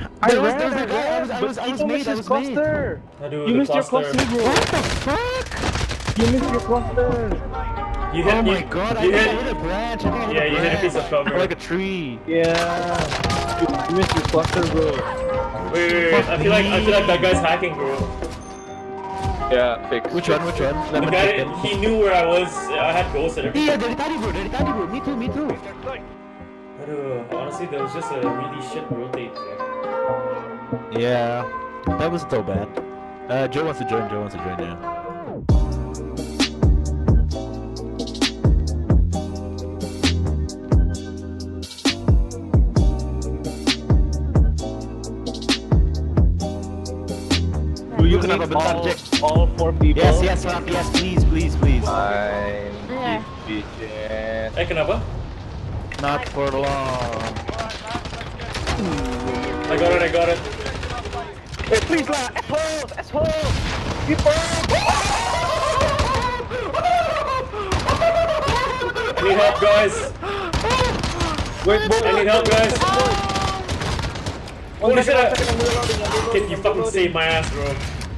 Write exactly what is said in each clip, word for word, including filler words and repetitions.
I There was, ran, there was I a guy, I was, I was, I was made, I was made. cluster. Aduh, You the missed your cluster. cluster, bro. What the fuck? You missed your cluster. You hit, Oh my you, god, I you think I hit, hit a branch. I think I hit yeah, a you branch. hit a piece of cover. Like a tree. Yeah. You, you missed your cluster, bro. Wait, wait, wait. I feel like I feel like that guy's hacking, bro. Yeah, fix. Which one, which one? The Lemon guy, chicken. he knew where I was. I had ghosts and everything. Yeah, dari tadi bro, dari tadi bro. Me too, me too. Aduh, honestly, there was just a really shit rotate there. Yeah, that wasn't so bad. Uh, Joe wants to join, Joe wants to join now. Do you Kenapa need bentar, all, Jack? all four people? Yes, yes, Raf, yes, please, please, please. Fine. Yeah. Bitches. Eh, kenapa? Not for long. I got it, I got it. Hey, please lah, assholes, assholes. People. I need help, guys. Wait, I need help, guys. Holy shit! I... Kid, you fucking saved my ass, bro.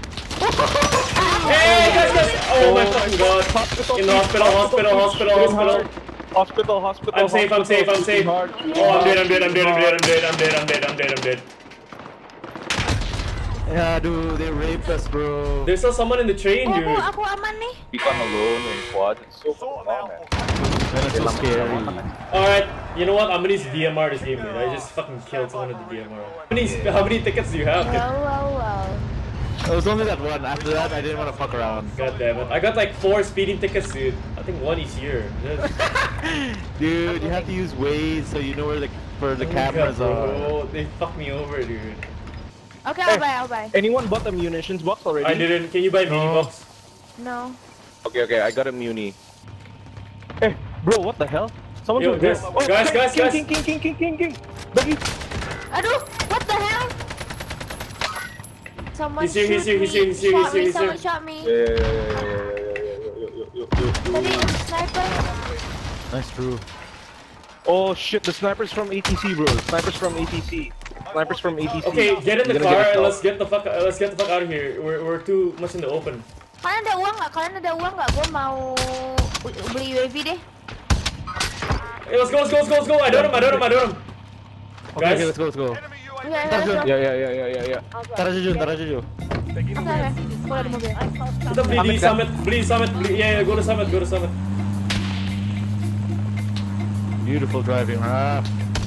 Hey, guys, guys! Oh my fucking god! In the hospital, hospital, hospital, hospital. Hospital, hospital. I'm safe, I'm safe, I'm safe. Oh, I'm dead, I'm dead, I'm dead, I'm dead, I'm dead, I'm dead, I'm dead, I'm dead, I'm dead. Yeah, dude, they raped us, bro. There's still someone in the train, Aku, dude. aku aman nih. Become alone in quad. It's so fun, man. Man, it's so scary. Alright, you know what? I'm gonna use D M R this game, dude. I just fucking killed someone with the D M R. How many, how many tickets do you have? Wow, wow, wow. It was only that one. After that, I didn't want to fuck around. God damn it. I got like four speeding tickets, dude. I think one each year. Dude, you have to use Waze so you know where the where the Oh cameras God, are. bro. They fucked me over, dude. Okay, I'll buy, I'll buy. Anyone bought a munitions box already? I didn't. Can you buy mini No. box? No. Okay, okay, I got a muni. Hey, bro, what the hell? Someone's Yo, over there. guys, Oh, guys, guys, king, guys. King, king, king, king, king, king. Buggy. Aduh, what the hell? Someone He's here, he's shoot here, he's me. here, he's here, Shot he's here, me, he's someone here. shot me. Yeah, yeah, yeah, yeah, yeah, yeah, yeah, yeah, Tadi sniper. Nice, true. Oh shit, the snipers from A T C, bro. Snipers from A T C. Snipers from A T C. Okay, get in the You're car gonna get and us let's get the fuck. Uh, let's get the fuck out of here. We're we're too much in the open. Kalian ada uang nggak? Kalian ada uang nggak? Gue mau beli U A V deh. Hey, let's go, let's go, let's go, let's go. I don't him, I don't him, I don't him. Okay, Guys. okay, let's go, let's go. Oke, let's go. Yeah, yeah, yeah, yeah, yeah, yeah. Ntar aja, Jo, ntar aja, Jo. Oke, oke. Gue ada di mobil. Kita beli di Summit, beli di Summit, beli. Yeah, yeah, go to Summit, go to Summit. Beautiful driving, huh?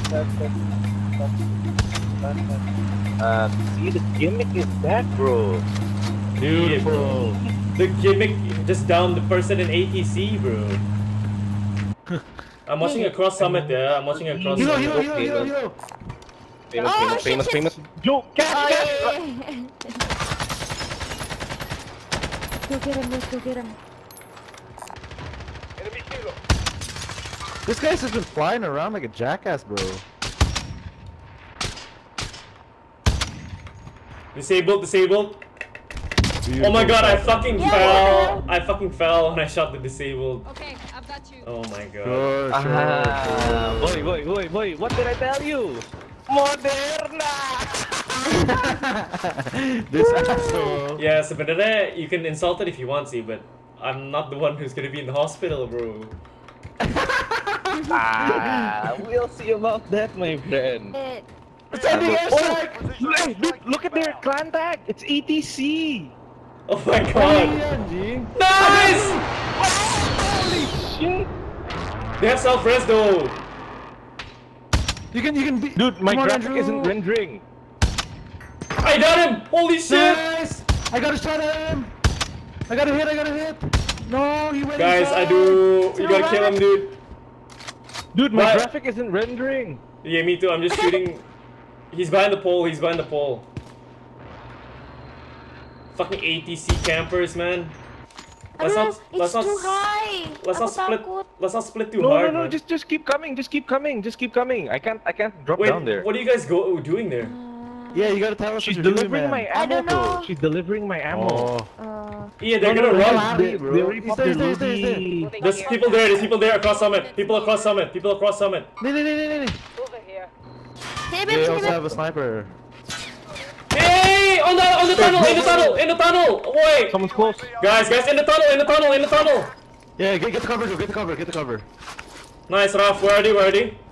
Uh, see, the gimmick is back, bro. Beautiful. The gimmick just down the person in A T C, bro. I'm watching across Summit, yeah. I'm watching across Hero, Summit. hero, hero, hero, hero. Famous, Oh, famous, shit, famous, shit. famous. Yo, catch, Oh, catch! iya, iya, iya. Gue kirim, gue kirim. This guy's just been flying around like a jackass, bro. Disabled, disabled. Beautiful. Oh my god, I fucking Yeah, fell. I fucking fell when I shot the disabled. Okay, I've got you. Oh my god. Sure, sure, Ah, sure. boy, boy, boy, boy, what did I tell you? Moderna! This asshole. Yeah, sebenarnya you can insult it if you want to, but I'm not the one who's gonna be in the hospital, bro. Ah, we'll see about that, my friend. Eh, It's ending airstrike! Hey, dude, look at their clan tag. It's A T C. Oh my god. Nice! Holy shit! They have self-res though. You can, you can be. Dude, my Come on, graphic Andrew. isn't rendering. I got him! Holy shit! Nice! I got a shot at him! I got a hit, I got a hit! No, he went Guys, I inside. do. You gotta kill him, dude. Dude, my What? graphic isn't rendering. Yeah, me too. I'm just shooting. He's behind the pole. He's behind the pole. Fucking A T C campers, man. Let's aduh, not. it's Let's not. too high. Let's Aku not split. takut. Let's not split too No, hard. no, no, man. just just keep coming, just keep coming, just keep coming. I can't, I can't drop Wait, down there. what are you guys go doing there? Yeah, you gotta tell us She's what you're delivering doing, my man. I ammo, don't know. though. She's delivering my ammo. Oh. Uh, Yeah, they're No, no, gonna no, run. no, They, They, bro. they already He's popped there, their he's there, he's there, he's loadie. There's people there. There's people there across Summit. People across Summit. People across Summit. Nee, nee, nee, nee, nee. Over here. sini, Beb, They sini, also Beb. have a sniper. So on the on the tunnel, in the tunnel, in the tunnel. Wait, Someone's close. guys, guys, in the tunnel, in the tunnel, in the tunnel. Yeah, get, get the cover, Joe. Get the cover. Get the cover. Nice, Raf. Where are they? Where are they?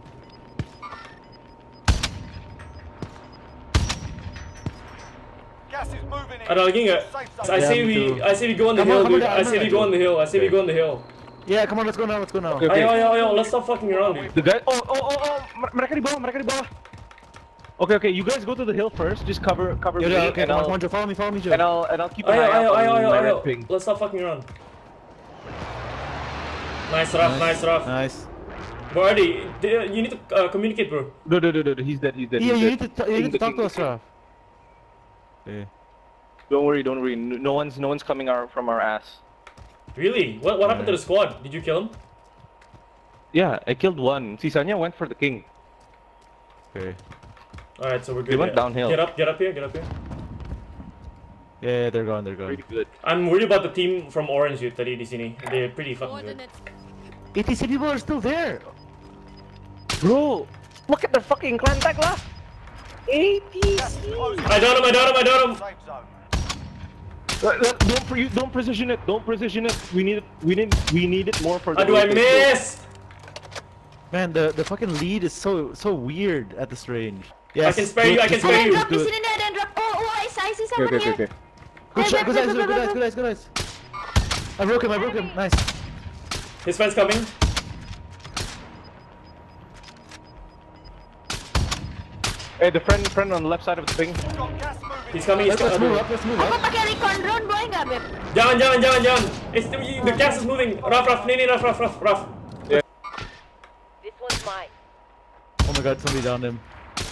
Gas is moving in. Ada lagi nggak? I Yeah, say me we, too. I say we go on the Come on, hill, come on dude. down, I come say on we go on the hill. I say we go on the hill. Yeah, come on, let's go now. Let's go now. Okay, okay. Ayo, ayo, ayo. Let's stop fucking around, dude. The guy. Oh, oh, oh, oh. mer- Mereka di bawah. Mereka di bawah. Okay, okay. You guys go to the hill first. Just cover, cover Yeah, me, yeah, okay, and come on, I'll, come on, Joe. Follow me, follow me, Joe. and I'll, and I'll keep an Ayo, eye ayo, out ayo, on ayo, my ayo. red ping. Let's stop fucking around. Nice, Raf. Nice, Raf. Nice. Where are they? They- You need to uh, communicate, bro. No, no, no, no. He's dead. He's dead. Yeah, he's you dead. need to, t- you need to King, talk to king, us, king. Raf. Yeah. Don't worry, don't worry. No no one's, no one's coming out from our ass. Really? What what happened to the squad? Did you kill him? Yeah, I killed one. Sisanya went for the king. Okay. All right, so we're good. They went yeah. downhill. Get up, get up here, get up here. Yeah, yeah, they're gone, they're gone. Pretty good. I'm worried about the team from Orange dude tadi di sini. They're pretty fucking good. A T C people are still there. Bro, look at the fucking clan tag lah. A T Gas is closing. I got him, I got him, I got him. Safe zone. Don't pre don't precision it. Don't precision it. We need it. We need. We need it more for the. How do I rotate. miss? Man, the the fucking lead is so so weird at this range. I can spare you, I can spare Ada you. drop di sini nih, ada drop. Oh, oh, I see, I see Okay, okay, someone okay, here. okay. Good shot, Hey, good wait, eyes, wait, good wait, eyes, wait, good eyes, good eyes. I broke him, I broke him. Nice. His friend's coming. Hey, the friend, friend on the left side of the thing. Got gas moving. He's coming, he's Let's, let's coming. move up, let's move Aku up. pakai recon drone boleh nggak, Beb? Jangan, jangan, jangan, jangan. It's the, the gas is moving. Raf, Raf, nih, nih, Raf, Raf, Raf, Raf. This one's mine. Oh my god, somebody downed him.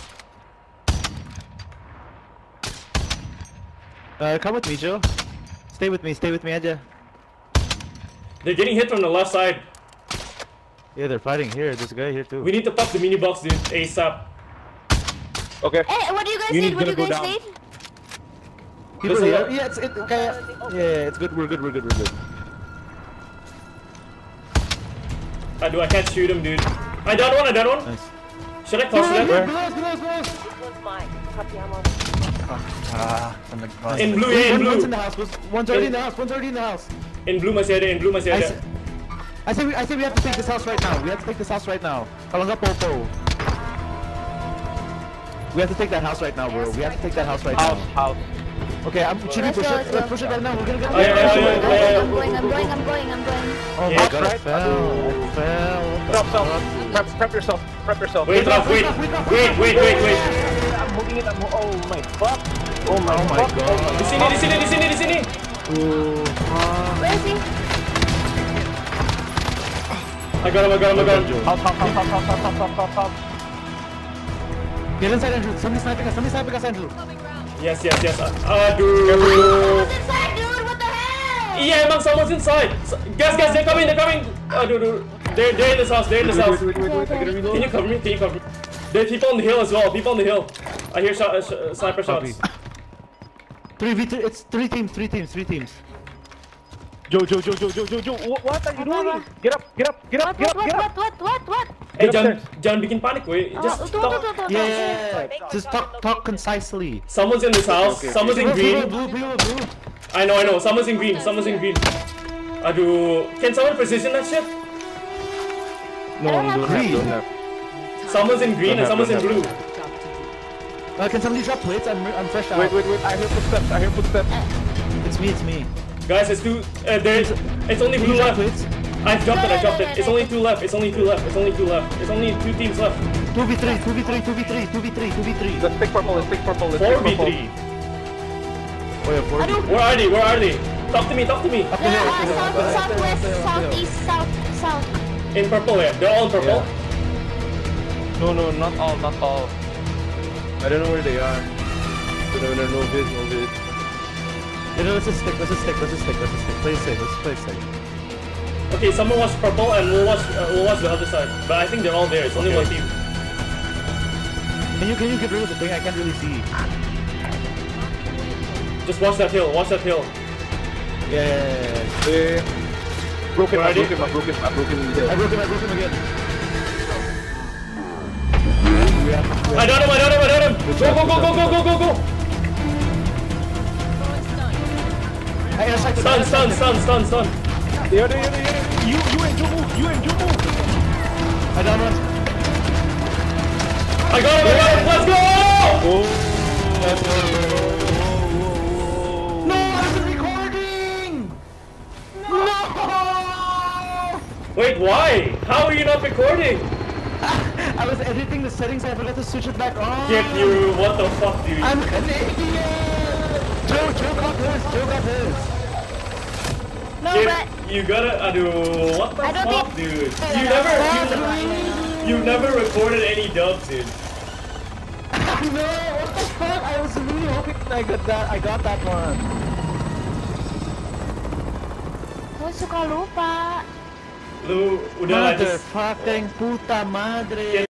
Uh, come with me, Joe. Stay with me, stay with me, aja. They're getting hit from the left side. Yeah, they're fighting here. There's a guy here too. We need to pop the mini box, dude, ASAP. Okay. Eh, what do you guys You need? need What do you gonna go guys down. need? People There's a here. lot- Yeah, it's it. Okay. Yeah, it's good. We're good. We're good. We're good. Aduh, I can't shoot him, dude. I down one, I down one. Nice. Should I toss Below, that? below us, below us, below us. This one's mine. Copy, I'm on. In blue, yeah, in One- One's in blue. the house. One's one's already in the house. One's already in the house. In blue masih ada, in blue masih I ada. say, I say, we, I say we have to take this house right now. We have to take this house right now. Kalau nggak popo. We have to take that house right now, bro. We have to take that house right House, now. house. Okay, I'm should we Let's push go, it? let's Let's go. push it right now. We're gonna get Oh, yeah, yeah, yeah, yeah, yeah. I'm going, I'm going, I'm going, I'm going. Oh Yeah. my god, I Right. fell. I fell. What the Prep yourself. fuck? Prep, prep yourself. Prep yourself. Wait, Raf, wait. Wait, wait, wait, wait. I'm holding it. I'm ho oh my fuck. Oh my, Oh my fuck. god. Di sini, di sini, di sini, di sini. Ooh, fuck. Where is he? I got him, I got him, I got him. House, house, house, house, house, house, house, house, house, house. Get inside, Andrew. Somebody sniping us. Somebody sniping us, Andrew. Yes, yes, yes. Aduh. Someone's inside, dude. What the hell? Iya, emang someone's inside. S- Guys, guys, they're coming, they're coming. Aduh, dude. They're, they're in this house, they're in this house. Wait, wait, wait, wait. I gotta reload. Can you cover me? Can you cover me? There are people on the hill as well. People on the hill. I hear shot, uh, sh uh, sniper shots. Copy. Three v three. It's three teams. Three teams. Three teams. Joe, Joe, Joe, Joe, Joe, Joe, Joe. What, what are you doing? Get up, get up, get up, What, get up, what, get what, up. what, what, what? Eh, Get jangan, upstairs. jangan bikin panik, weh. Oh, Just tuh, tuh, tuh, talk. tuh, tuh. Yeah. Just talk, talk concisely. Someone's in this house. okay, okay. Someone's in Blue, green. blue, blue, blue. I know, I know. Someone's in green. Someone's in green. Aduh. Can someone precision that shit? No, I don't don't have have, don't have. Someone's in green and Don't have, someone's in don't blue. Uh, can somebody drop plates? I'm, I'm fresh out. Wait, wait, wait. I hear footsteps. I hear footsteps. It's me. It's me. Guys, it's two. Uh, there's. It's only Can blue you drop left. plates? I've dropped it. I dropped it. It's only two left. It's only two left. It's only two left. It's only two teams left. Two v three. Two v three. Two v three. Two v three. Two v three. Let's take purple. Let's take purple. Let's Four take v purple. three. Oh yeah, four. Aduh. Where are they? Where are they? Talk to me. Talk to me. Up the Yeah, hill, uh, up the hill, south, up the hill. southwest, southeast, south, south. In purple, yeah. They're all in purple. No, no, not all, not all. I don't know where they are. No, no, no, no vid, no vid. You know, let's just stick. Let's just stick. Let's just stick. Let's just stick. Play it safe. Let's play it safe. Okay, someone watch purple and we'll watch. Uh, we'll watch the other side. But I think they're all there. It's only Okay. one team. Can you can you get rid of the thing? I can't really see. Just watch that hill. Watch that hill. Yeah. yeah, yeah, Eh, broke him, Where I are they? broke him, I broke him, I broke him in the yeah. I hill. broke him. I broke him again. We have, we I have, got him. I got him. I got him. Go, go, go, go, go, go, go, go. Ayo, side. Stun, stun, stun, stun, stun. Yaudah, yaudah, yaudah. You, you and Joe move. You and Joe move. I down one. I got him, I got him, let's go! Oh. No, I was recording. No. Wait, why? How are you not recording? I was editing the settings. I forgot to switch it back on. Get you, what the fuck, dude? I'm an idiot. Joe, Joe got his. Joe got his. No, Get, but you gotta, aduh, what the I don't fuck, think- dude? I You don't never, know. you, you never recorded any dubs, dude. No, what the fuck? I was really hoping I got that. I got that one. gue suka lupa. Lu, udah lah, just Motherfucking puta madre.